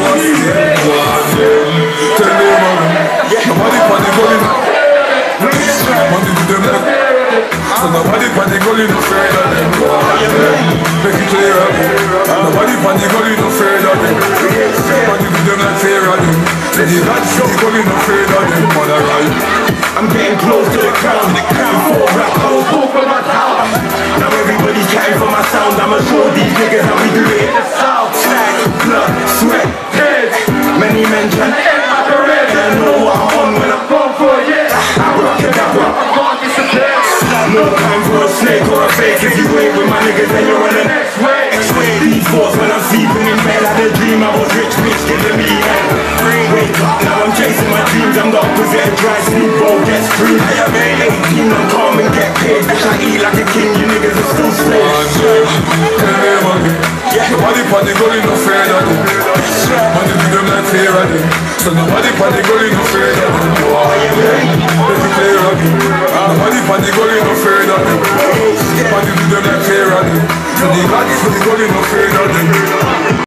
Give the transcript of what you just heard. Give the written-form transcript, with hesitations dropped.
Tell me man, nobody pan the gully. Money to them like. So nobody pan the gully no afraid of them. Make it clear of them. Nobody pan the gully no afraid of them. Money to them like fear of them. Say the lads the gully no afraid of them. Mother right. I'm getting close to the crown. Before rap, I was born for my town. Now everybody's chatting for my sound. I'ma show these niggas how we do it in the south. Blood, sweat, tears. Many men try to end my career. They know what I'm on when I'm gone for a year. I rock it up, I can't disappear. No time for a snake or a fake. If you ain't with my niggas, then you're on the next way. These thoughts when I'm sleeping in bed, I had a dream I was rich, bitch giving me head. Wake up, now I'm chasing my dreams. I'm the opposite of dry Snoop Dogg gets free. I am 18, I'm calm and get paid. Bitch, I eat like a king, you niggas are still slaves. Nobody pan the gully no afraid of them. Money to them like fear of them. So nobody pan the gully no afraid of them. Make it clear of them. Nobody pan the gully no afraid of them. Money to them like fear of them. So the lads the gully no afraid of them.